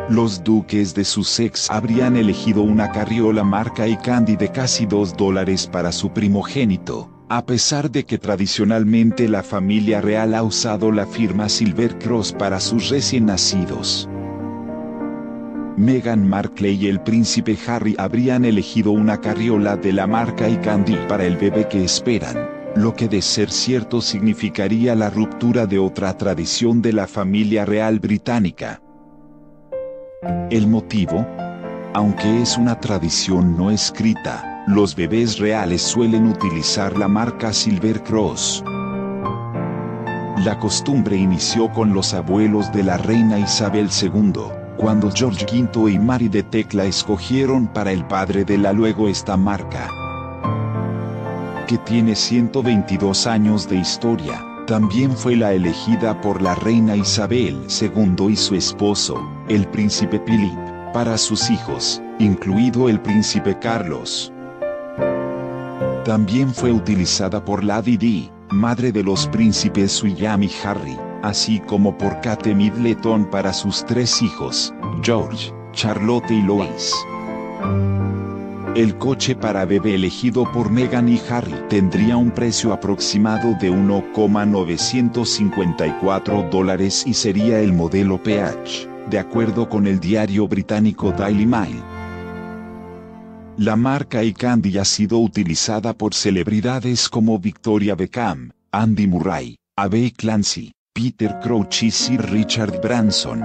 Los duques de Sussex habrían elegido una carriola marca Eye Candy de casi $2 para su primogénito, a pesar de que tradicionalmente la familia real ha usado la firma Silver Cross para sus recién nacidos. Meghan Markle y el príncipe Harry habrían elegido una carriola de la marca Eye Candy para el bebé que esperan, lo que de ser cierto significaría la ruptura de otra tradición de la familia real británica. El motivo, aunque es una tradición no escrita, los bebés reales suelen utilizar la marca Silver Cross. La costumbre inició con los abuelos de la reina Isabel II, cuando George V y Mary de Tecla escogieron para el padre de la luego esta marca, que tiene 122 años de historia. También fue la elegida por la reina Isabel II y su esposo, el príncipe Philip, para sus hijos, incluido el príncipe Carlos. También fue utilizada por Lady Di, madre de los príncipes William y Harry, así como por Kate Middleton para sus 3 hijos, George, Charlotte y Louis. El coche para bebé elegido por Meghan y Harry tendría un precio aproximado de $1,954 y sería el modelo PH, de acuerdo con el diario británico Daily Mail. La marca Eye Candy ha sido utilizada por celebridades como Victoria Beckham, Andy Murray, Abbey Clancy, Peter Crouch y Sir Richard Branson.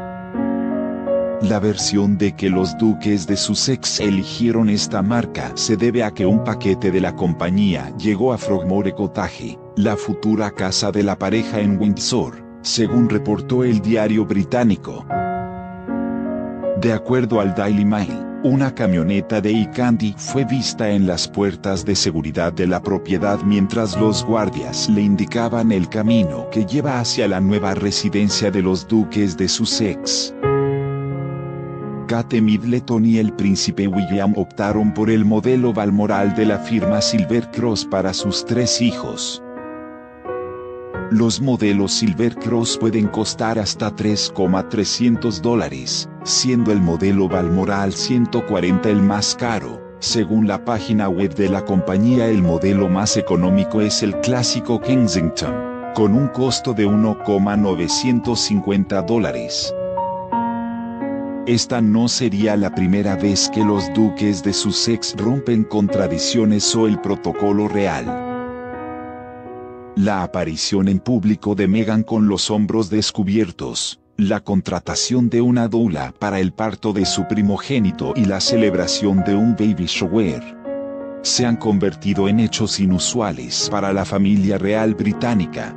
La versión de que los duques de Sussex eligieron esta marca se debe a que un paquete de la compañía llegó a Frogmore Cottage, la futura casa de la pareja en Windsor, según reportó el diario británico. De acuerdo al Daily Mail, una camioneta de Eye Candy fue vista en las puertas de seguridad de la propiedad mientras los guardias le indicaban el camino que lleva hacia la nueva residencia de los duques de Sussex. Kate Middleton y el príncipe William optaron por el modelo Balmoral de la firma Silver Cross para sus 3 hijos. Los modelos Silver Cross pueden costar hasta $3,300, siendo el modelo Balmoral 140 el más caro. Según la página web de la compañía, el modelo más económico es el clásico Kensington, con un costo de $1,950. Esta no sería la primera vez que los duques de Sussex rompen con tradiciones o el protocolo real. La aparición en público de Meghan con los hombros descubiertos, la contratación de una doula para el parto de su primogénito y la celebración de un baby shower se han convertido en hechos inusuales para la familia real británica.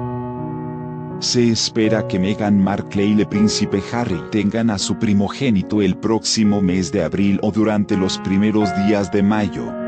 Se espera que Meghan Markle y el príncipe Harry tengan a su primogénito el próximo mes de abril o durante los primeros días de mayo.